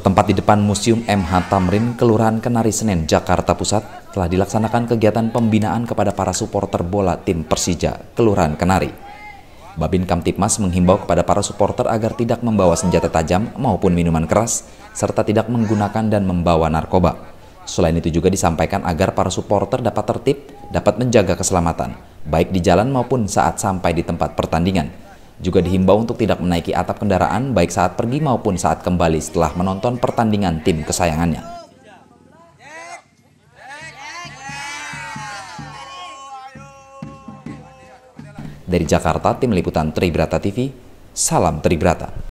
Bertempat di depan Museum MH Tamrin, Kelurahan Kenari Senen, Jakarta Pusat, telah dilaksanakan kegiatan pembinaan kepada para supporter bola tim Persija, Kelurahan Kenari. Babin Kamtibmas menghimbau kepada para supporter agar tidak membawa senjata tajam maupun minuman keras, serta tidak menggunakan dan membawa narkoba. Selain itu juga disampaikan agar para supporter dapat tertib, dapat menjaga keselamatan, baik di jalan maupun saat sampai di tempat pertandingan. Juga dihimbau untuk tidak menaiki atap kendaraan baik saat pergi maupun saat kembali setelah menonton pertandingan tim kesayangannya. Dari Jakarta, Tim Liputan Tribrata TV, salam Tribrata.